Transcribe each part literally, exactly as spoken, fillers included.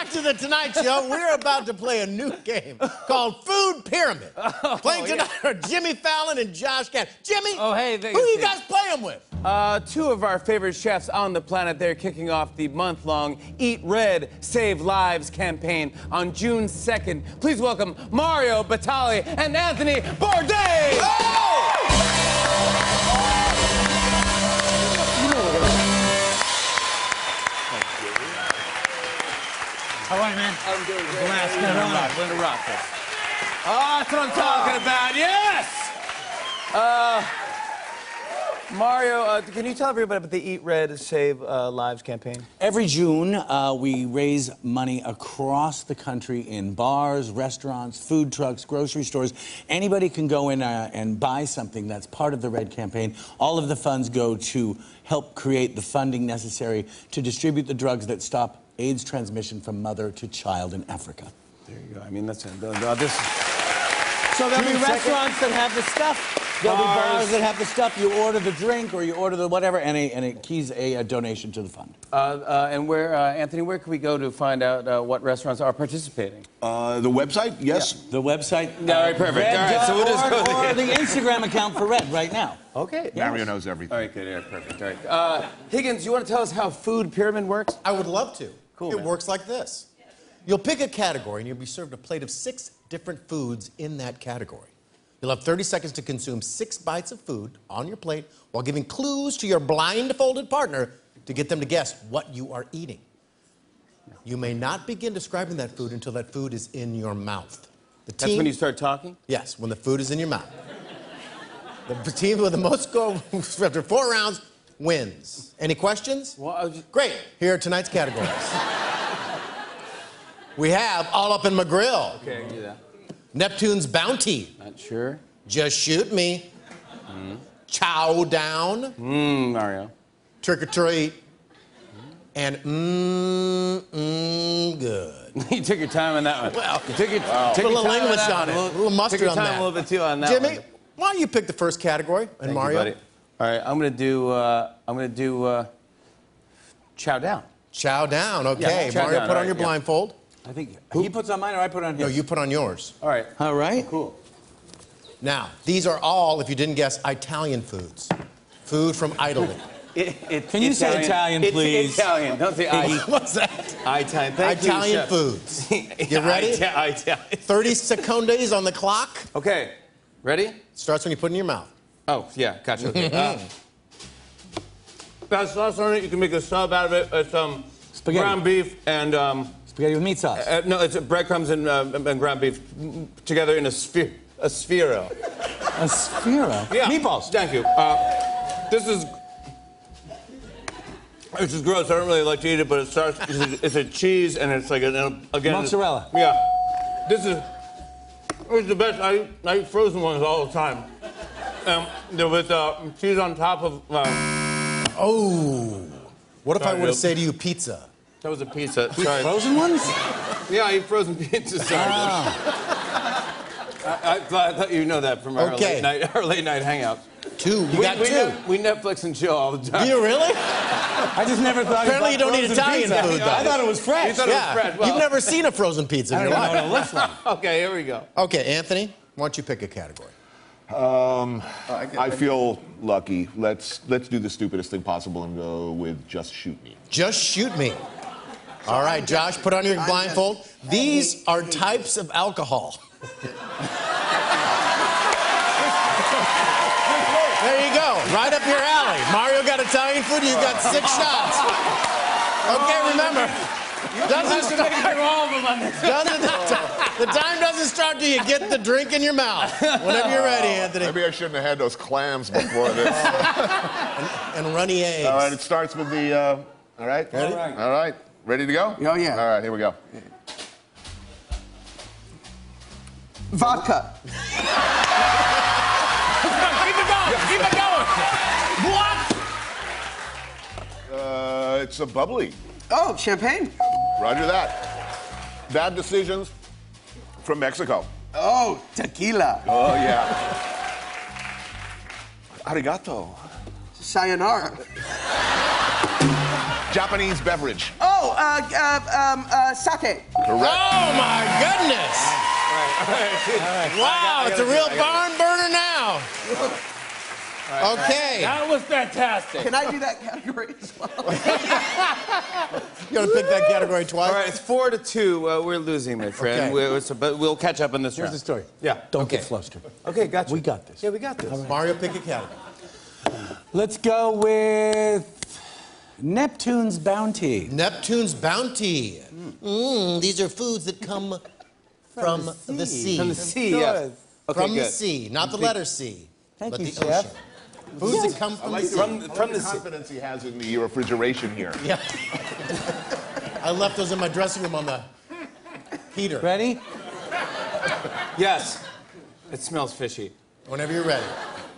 back to the Tonight Show. We're about to play a new game called Food Pyramid. Oh, Playing tonight yeah. are Jimmy Fallon and Josh Gad. Jimmy, oh, hey, who you guys playing with? Uh, two of our favorite chefs on the planet. They're kicking off the month-long Eat Red, Save Lives campaign on June second. Please welcome Mario Batali and Anthony Bourdain. Oh! How are you, man? I'm doing great. Blast. We're gonna rock. We're gonna rock this. Oh, that's what I'm talking about. Yes! Uh, Mario, uh, can you tell everybody about the Eat Red, Save uh, Lives campaign? Every June, uh, we raise money across the country in bars, restaurants, food trucks, grocery stores. Anybody can go in uh, and buy something that's part of the Red campaign. All of the funds go to help create the funding necessary to distribute the drugs that stop AIDS transmission from mother to child in Africa. There you go. I mean, that's it. Uh, this... So there'll be June restaurants that have the stuff. There'll be bars that have the stuff. You order the drink or you order the whatever, and, a, and it keys a, a donation to the fund. Uh, uh, and where, uh, Anthony, where can we go to find out uh, what restaurants are participating? Uh, the website, yes. Yeah. The website. All right, perfect. Red, All right, so we'll just go or, or there. the Instagram account for Red right now. Okay. Yes. Mario knows everything. All right, good. Yeah, perfect. All right. Uh, Higgins, you want to tell us how Food Pyramid works? I would love to. Cool, It man. works like this. You'll pick a category and you'll be served a plate of six different foods in that category. You'll have thirty seconds to consume six bites of food on your plate while giving clues to your blindfolded partner to get them to guess what you are eating. You may not begin describing that food until that food is in your mouth. The team, That's when you start talking? Yes, when the food is in your mouth. The team with the most score after four rounds wins. Any questions? Well, I was just... Great. Here are tonight's categories. We have All Up in My Grill. Okay, I can do that. Neptune's Bounty. Not sure. Just Shoot Me. Mm. Chow Down. Mmm, Mario. Trick or Treat. And mmm, mmm, good. You took your time on that one. Well, you took your, wow. took Put a your little time English that on one. it. A little mustard took your on time that. a little bit too on that Jimmy, one. why don't you pick the first category? And Thank Mario? You, buddy. All right, I'm gonna do. Uh, I'm gonna do. Uh, chow down. Chow Down. Okay, Yeah, chow Mario, down, put all on your right, yeah. blindfold. I think he puts on mine or I put on his. No, you put on yours. All right. All right. Cool. Now, these are all, if you didn't guess, Italian foods. Food from Italy. It, it, Can you say Italian, It's please? Italian. Don't say I. What's that? Italian. Thank Italian you, chef. foods. You ready? Ita- Italian. thirty seconds on the clock. Okay. Ready? Starts when you put it in your mouth. Oh, yeah. Gotcha. Okay. uh, got sauce on it. You can make a sub out of it. It's um, Spaghetti. ground beef and um, Spaghetti with meat sauce. uh, no, it's breadcrumbs and, uh, and ground beef together in a sphere, a sphero. A sphero. Yeah. Meatballs. Thank you. Uh, this is. This is gross. I don't really like to eat it, but it starts. It's a, it's a cheese, and it's like a, again. Mozzarella. Yeah. This is. This is the best. I eat, I eat frozen ones all the time. Um, they're with uh, cheese on top of. Uh, Oh. What if Sorry, I were to Bill. say to you pizza? that was a pizza. Sorry. Frozen ones? Yeah, I eat frozen pizza. Sorry. Ah. I, I, thought, I thought you know that from our Okay. late night, our late night hangout. Two. You we, got we two. Net, we Netflix and chill all the time. Do you really? I just never thought. Apparently you don't eat frozen Italian pizza. food, though. I thought it was fresh. You thought it was Yeah. fresh. Well, You've never seen a frozen pizza in I your don't life. know what it looks like. Okay, here we go. Okay, Anthony, why don't you pick a category? Um, I feel lucky. Let's let's do the stupidest thing possible and go with Just Shoot Me. Just Shoot Me. All right, Josh, put on your blindfold. These are types of alcohol. There you go, right up your alley. Mario got Italian food, you got six shots. Okay, remember, doesn't start, doesn't, the time doesn't start till you get the drink in your mouth. Whenever you're ready, Anthony. Maybe I shouldn't have had those clams before this. And, and runny eggs. All right, it starts with the. Uh, all right. Ready? All right. All right. Ready to go? Oh, yeah. All right, here we go. Vodka. Keep it going. Keep it going. What? Uh, it's a bubbly. Oh, champagne. Roger that. Bad decisions from Mexico. Oh, tequila. Oh yeah. Arigato. Sayonara. Japanese beverage. Oh, uh, uh, um, uh, sake. Correct. Oh my goodness! Wow, it's a real barn burner now. Okay. That was fantastic. Can I do that category as well? You gotta pick that category twice. All right, it's four to two. Uh, we're losing, my friend. Okay. We're, so, but we'll catch up on this Here's round. the story. Yeah. Don't Okay. get flustered. Okay, gotcha. We got this. Yeah, we got this. Mario, pick a category. Let's go with Neptune's Bounty. Neptune's Bounty. Mm, these are foods that come from, the sea. From the sea, yeah. Okay, From good. the sea, not the letter C, Thank but you, the Chef. ocean. Foods that come I from like the sea. the, From- I like from the the sea. confidence he has in the refrigeration here. Yeah. I left those in my dressing room on the heater. Ready? Yes. It smells fishy. Whenever you're ready.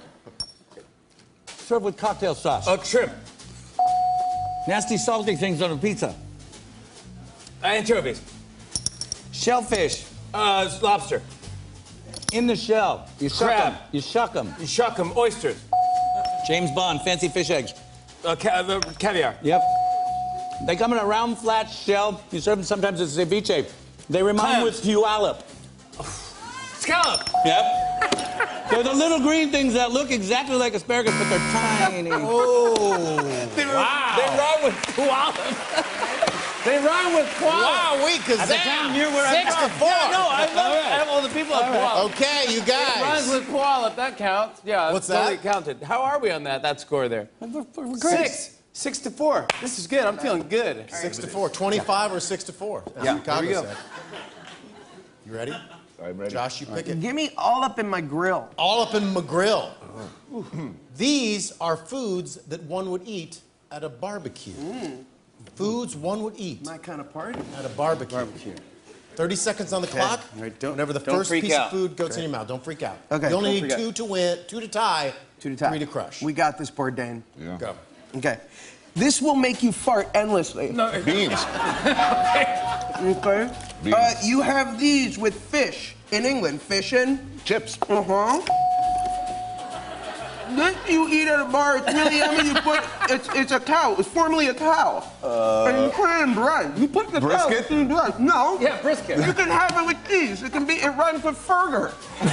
Serve with cocktail sauce. Oh, shrimp. Nasty salty things on a pizza. Anchovies. Shellfish. Uh, lobster. In the shell. You shuck Crab. them. You shuck them. You shuck 'em. Oysters. James Bond, fancy fish eggs. Uh, ca- uh, caviar. Yep. They come in a round, flat shell. You serve them sometimes as ceviche. They remind Clams. with puyallup. Scallop. Yep. They're the little green things that look exactly like asparagus, but they're tiny. Oh. They, Wow. They rhyme with koala. They rhyme with koala. Wow, we kazam. Six to four. Yeah, no, I love it. I have all the people on koala. Okay, you It rhymes guys. with koala. That counts. Yeah, What's that's totally that? counted. How are we on that? That score there? We're- we're great. Six. Six to four. This is good. I'm feeling good. Six to four. Twenty-five or six to four. As Yeah, Chicago here we go. said. You ready? I'm ready. Josh, you pick it. Give me all up in my grill. All up in McGrill. These are foods that one would eat at a barbecue. Foods one would eat My kind of party. at a barbecue. Barbecue. thirty seconds on the clock. All right, don't- Whenever the don't first freak piece out. of food goes in your mouth, don't freak out. Okay, You only don't need freak two out. to win, two to tie, Two to tie. three to crush. We got this, Bourdain. Yeah. Go. Okay. This will make you fart endlessly. No, Beans. Okay. Beans. Uh, you have these with fish in England. Fishing. Chips. Uh huh. This you eat at a bar. It's really yummy. You put it's it's a cow. It's formerly a cow. Uh, and you put it in bread. You put the brisket? cow in bread. No. Yeah, brisket. You can have it with cheese. It can be. It rhymes with Ferger.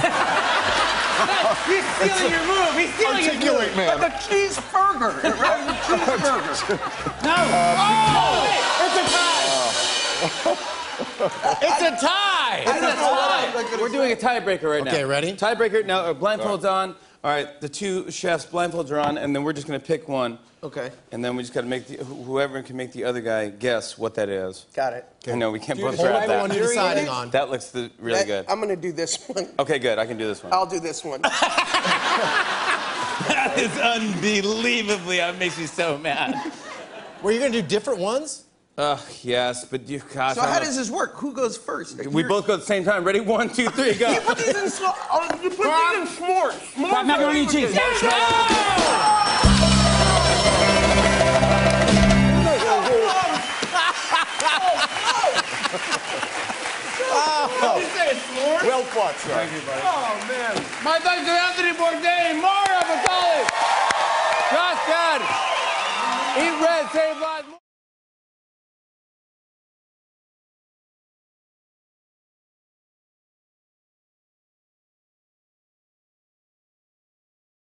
He's stealing your move. He's stealing your move. Articulate, man. Like a cheeseburger. It rhymes with cheeseburger. No. Oh, it's a tie. It's a tie! It's a tie. We're doing a tiebreaker right now. Okay, ready? Tiebreaker. Now, uh, blindfolds on. All right, the two chefs' blindfolds are on, and then we're just going to pick one. Okay. And then we just got to make the, wh- whoever can make the other guy guess what that is. Got it. I know we can't both Hold grab on, one that. you're deciding on. That looks the, really That- good. I'm gonna do this one. Okay, good. I can do this one. I'll do this one. That is unbelievably. That makes me so mad. Were you going to do different ones? Ugh, yes, but you, gosh. So I how don't- does this work? Who goes first? We You're- both go at the same time. Ready? One, two, three, go. You put these in small. Oh, you put these in s'mores. S'mores Fried macaroni and are cheese. Well fought, sir. Oh man. My thanks to Anthony Bourdain, Mario Batali, Josh Gad, Eat Red, Save Lives.